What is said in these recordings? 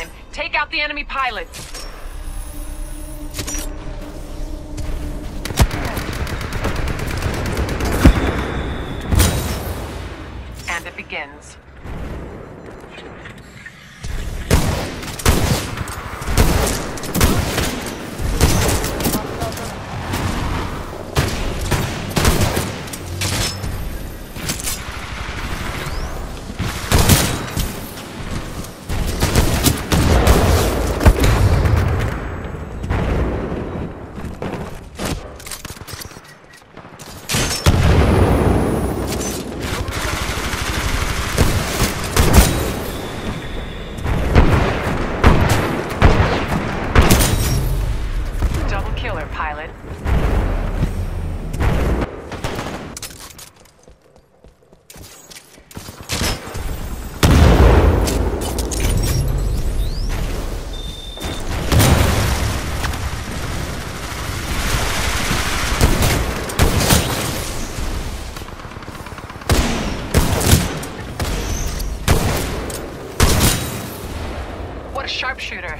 time. Take out the enemy pilots. And it begins. Killer pilot. What a sharpshooter.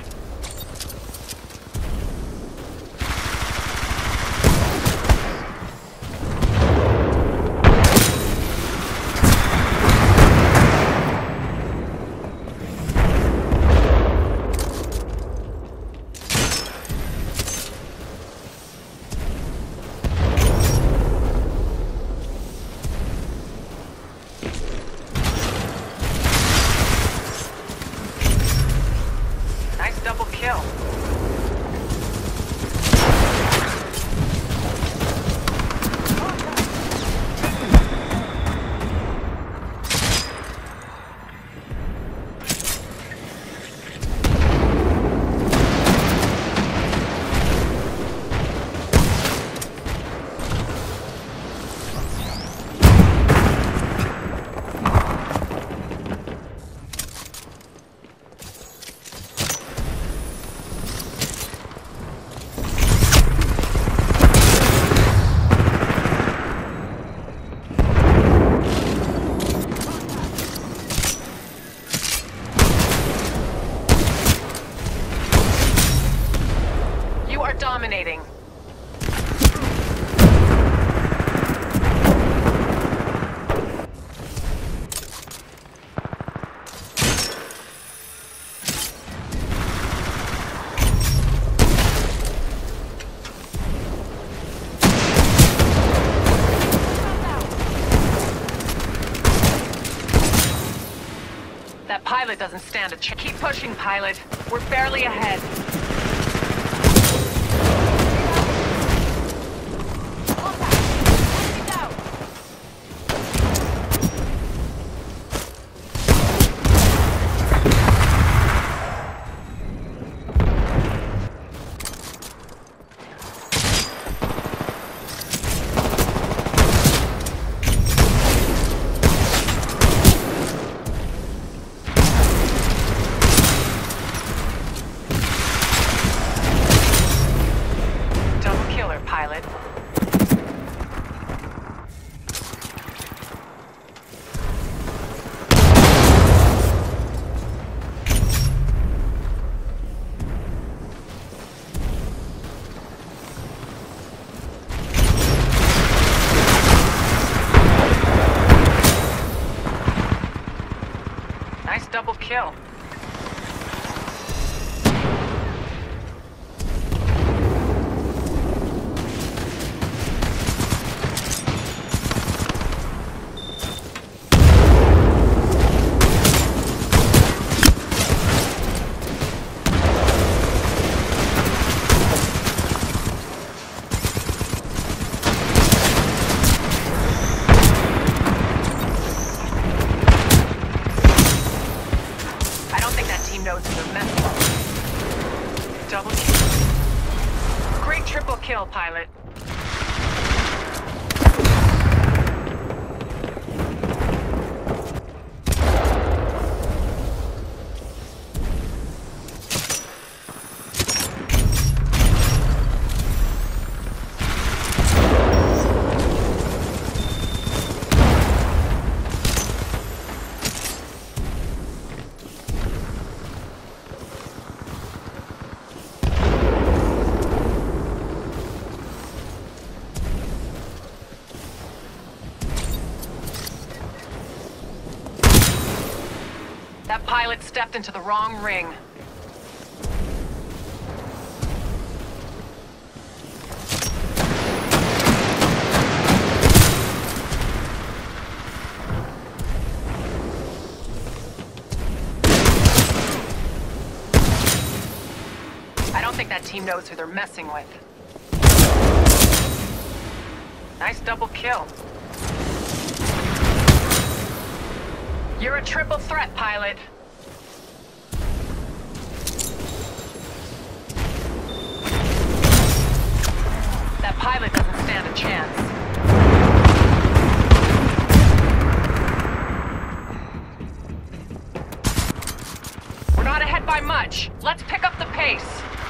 Double kill. Dominating. That pilot doesn't stand a chance. Keep pushing, pilot. We're barely ahead. Pilot. Nice double kill. Knows the mess. Double kill. Great triple kill, pilot. pilot stepped into the wrong ring. I don't think that team knows who they're messing with. Nice double kill. You're a triple threat, pilot. That pilot doesn't stand a chance. We're not ahead by much. Let's pick up the pace.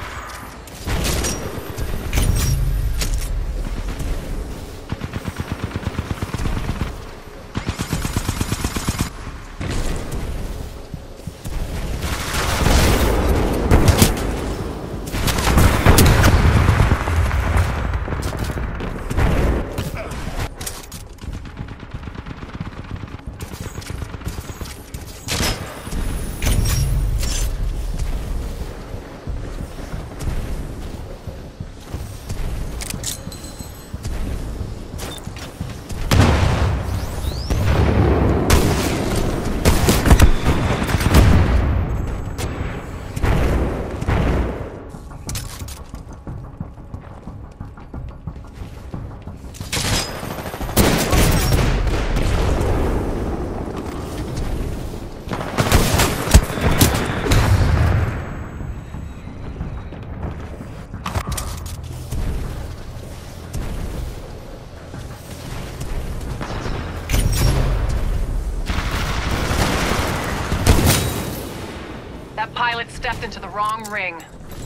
That pilot stepped into the wrong ring.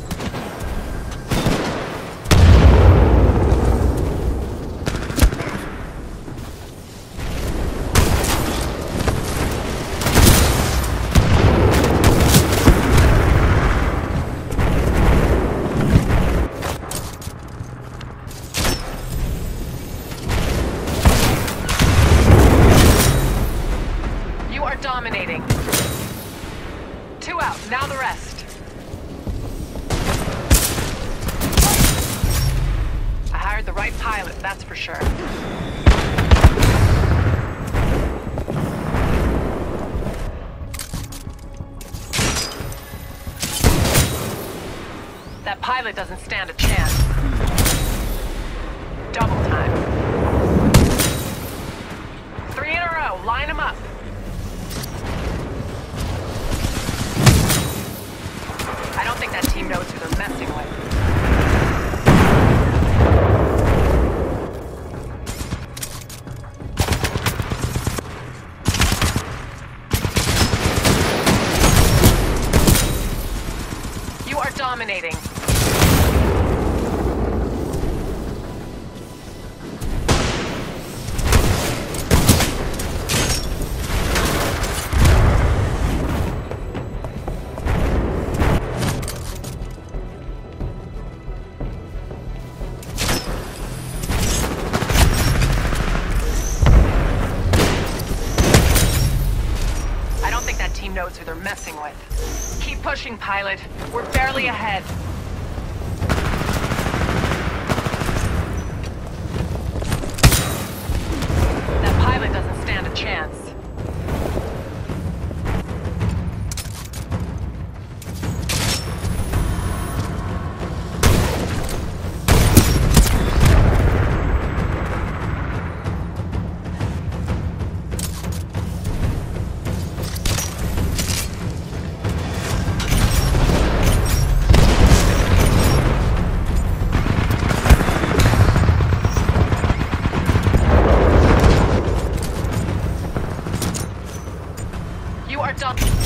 You are dominating. 2 out, now the rest. I hired the right pilot, that's for sure. That pilot doesn't stand a chance. Double time. 3 in a row, line them up. I don't think that team knows who they're messing with. You are dominating. Team knows who they're messing with. Keep pushing, pilot. We're barely ahead. That pilot doesn't stand a chance. You are done.